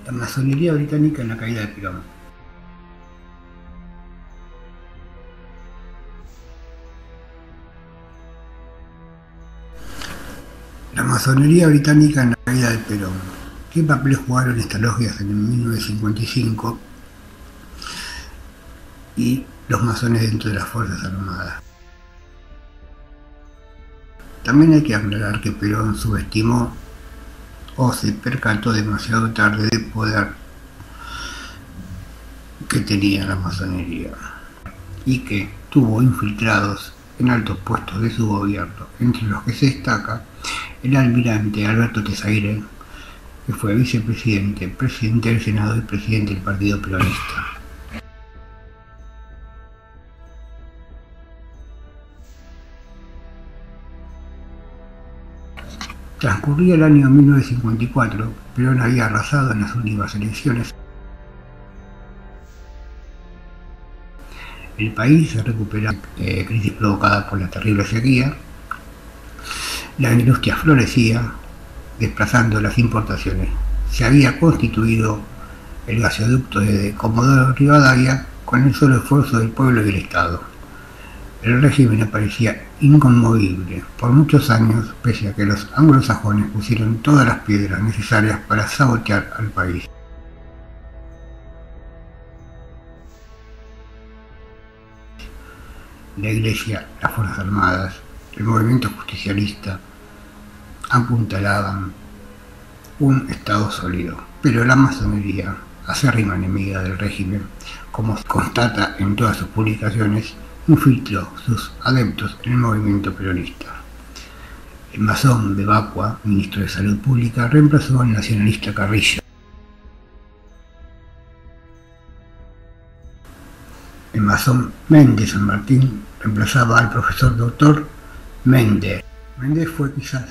La masonería británica en la caída de Perón. La masonería británica en la caída de Perón. ¿Qué papel jugaron estas logias en el 1955 y los masones dentro de las Fuerzas Armadas? También hay que aclarar que Perón subestimó o se percató demasiado tarde del poder que tenía la masonería y que tuvo infiltrados en altos puestos de su gobierno, entre los que se destaca el almirante Alberto Tesaire, que fue vicepresidente, presidente del Senado y presidente del Partido Peronista. Transcurría el año 1954, Perón había arrasado en las últimas elecciones. El país se recupera crisis provocada por la terrible sequía. La industria florecía, desplazando las importaciones. Se había constituido el gasoducto de Comodoro Rivadavia con el solo esfuerzo del pueblo y del Estado. El régimen parecía inconmovible por muchos años, pese a que los anglosajones pusieron todas las piedras necesarias para sabotear al país. La Iglesia, las Fuerzas Armadas, el movimiento justicialista apuntalaban un Estado sólido, pero la masonería, acérrima enemiga del régimen, como se constata en todas sus publicaciones, infiltró sus adeptos en el movimiento peronista. El masón de Bacua, ministro de Salud Pública, reemplazó al nacionalista Carrillo. El masón Méndez San Martín reemplazaba al profesor doctor Méndez. Méndez fue quizás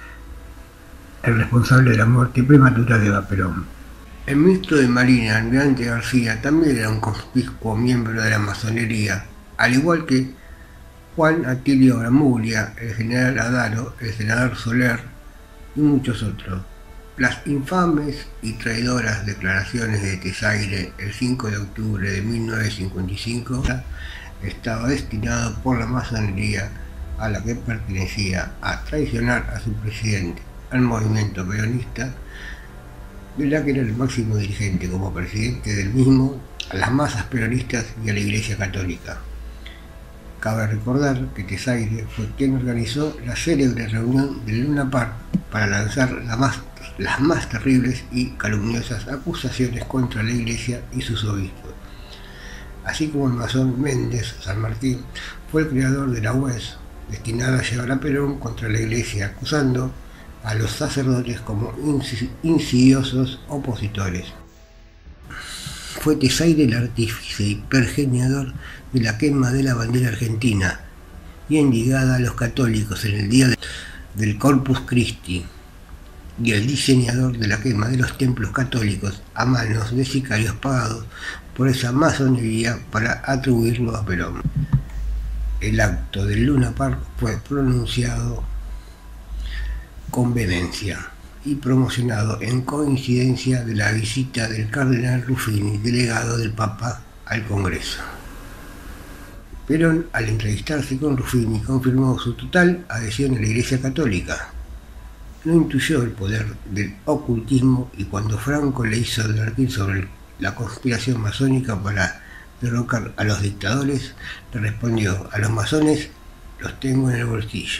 el responsable de la muerte prematura de Eva Perón. El ministro de Marina, Almirante García, también era un conspicuo miembro de la masonería, al igual que Juan Atilio Gramuglia, el general Adaro, el senador Soler y muchos otros. Las infames y traidoras declaraciones de Tesaire el 5 de octubre de 1955 estaba destinado por la masonería a la que pertenecía a traicionar a su presidente, al movimiento peronista, de la que era el máximo dirigente como presidente del mismo, a las masas peronistas y a la Iglesia Católica. Cabe recordar que Tesaire fue quien organizó la célebre reunión del Luna Park para lanzar las más terribles y calumniosas acusaciones contra la Iglesia y sus obispos. Así como el masón Méndez San Martín fue el creador de la UES, destinada a llevar a Perón contra la Iglesia, acusando a los sacerdotes como insidiosos opositores. Fue Tesaire el artífice y pergeñador de la quema de la bandera argentina, bien ligada a los católicos en el día del Corpus Christi, y el diseñador de la quema de los templos católicos a manos de sicarios pagados por esa masonería para atribuirlo a Perón. El acto del Luna Park fue pronunciado con vehemencia y promocionado en coincidencia de la visita del cardenal Ruffini, delegado del Papa al Congreso. Perón, al entrevistarse con Ruffini, confirmó su total adhesión a la Iglesia Católica. No intuyó el poder del ocultismo y cuando Franco le hizo advertir sobre la conspiración masónica para derrocar a los dictadores, le respondió: a los masones los tengo en el bolsillo.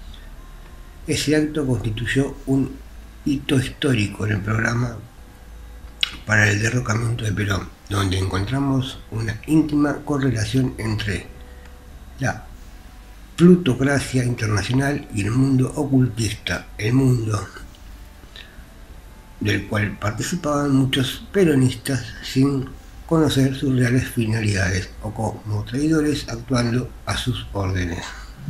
Ese acto constituyó un hito histórico en el programa para el derrocamiento de Perón, donde encontramos una íntima correlación entre la plutocracia internacional y el mundo ocultista, el mundo del cual participaban muchos peronistas sin conocer sus reales finalidades o como traidores actuando a sus órdenes.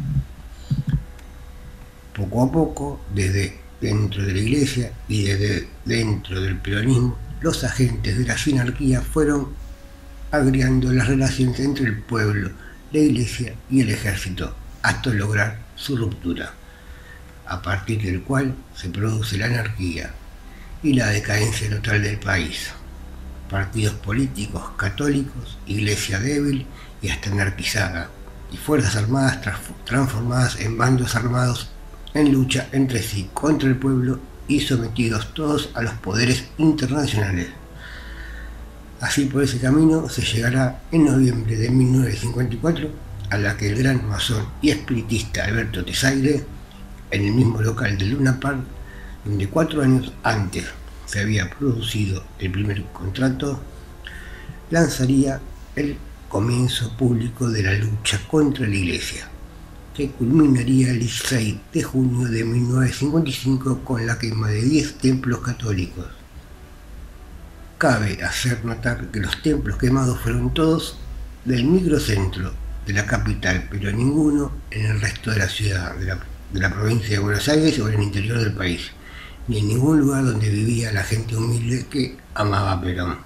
Poco a poco, desde dentro de la Iglesia y desde dentro del peronismo, los agentes de la sinarquía fueron agriando las relaciones entre el pueblo, la Iglesia y el ejército, hasta lograr su ruptura, a partir del cual se produce la anarquía y la decadencia total del país. Partidos políticos católicos, iglesia débil y hasta anarquizada, y fuerzas armadas transformadas en bandos armados en lucha entre sí contra el pueblo y sometidos todos a los poderes internacionales. Así por ese camino se llegará en noviembre de 1954 a la que el gran masón y espiritista Alberto Tesaide, en el mismo local de Luna Park, donde 4 años antes se había producido el primer contrato, lanzaría el comienzo público de la lucha contra la Iglesia, que culminaría el 16 de junio de 1955 con la quema de 10 templos católicos. Cabe hacer notar que los templos quemados fueron todos del microcentro de la capital, pero ninguno en el resto de la ciudad, de la provincia de Buenos Aires o en el interior del país, ni en ningún lugar donde vivía la gente humilde que amaba a Perón.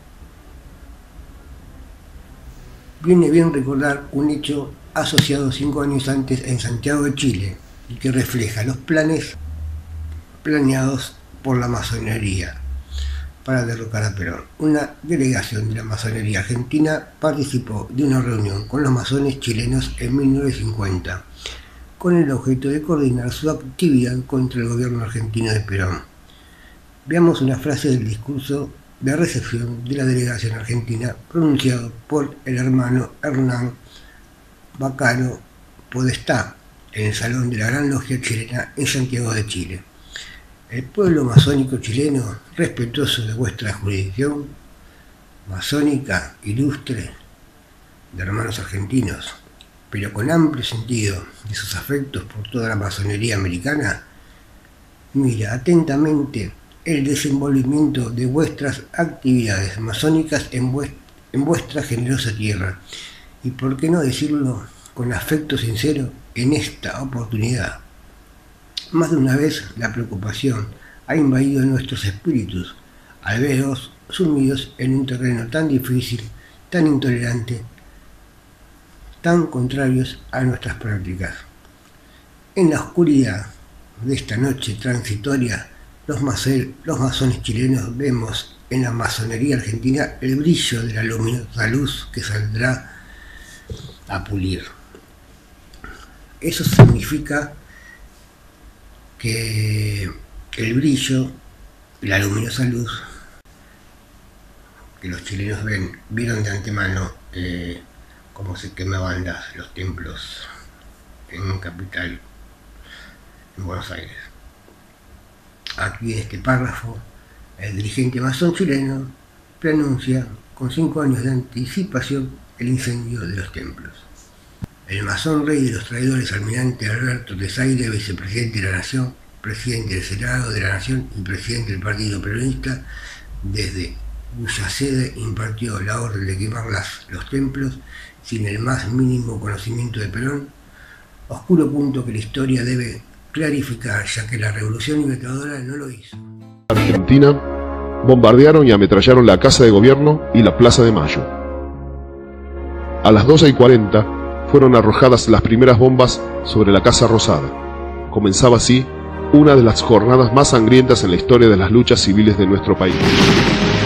Viene bien recordar un hecho asociado 5 años antes en Santiago de Chile y que refleja los planes planeados por la masonería para derrocar a Perón. Una delegación de la masonería argentina participó de una reunión con los masones chilenos en 1950 con el objeto de coordinar su actividad contra el gobierno argentino de Perón. Veamos una frase del discurso de recepción de la delegación argentina pronunciado por el hermano Hernán Bacano Podestá en el Salón de la Gran Logia Chilena en Santiago de Chile. El pueblo masónico chileno, respetuoso de vuestra jurisdicción masónica ilustre de hermanos argentinos, pero con amplio sentido de sus afectos por toda la masonería americana, mira atentamente el desenvolvimiento de vuestras actividades masónicas en vuestra generosa tierra, y por qué no decirlo con afecto sincero en esta oportunidad. Más de una vez la preocupación ha invadido nuestros espíritus al veros sumidos en un terreno tan difícil, tan intolerante, tan contrarios a nuestras prácticas. En la oscuridad de esta noche transitoria, los masones chilenos vemos en la masonería argentina el brillo de la luminosa luz que saldrá a pulir. Eso significa que el brillo, la luminosa luz que los chilenos vieron de antemano cómo se quemaban los templos en capital, en Buenos Aires. Aquí en este párrafo, el dirigente masón chileno preanuncia con 5 años de anticipación el incendio de los templos. El masón rey de los traidores, almirante Alberto Tesaide, vicepresidente de la Nación, presidente del Senado de la Nación y presidente del Partido Peronista, desde cuya sede impartió la orden de quemar los templos sin el más mínimo conocimiento de Perón, oscuro punto que la historia debe clarificar, ya que la Revolución Libertadora no lo hizo. Argentina bombardearon y ametrallaron la Casa de Gobierno y la Plaza de Mayo. A las 12:40 fueron arrojadas las primeras bombas sobre la Casa Rosada. Comenzaba así una de las jornadas más sangrientas en la historia de las luchas civiles de nuestro país.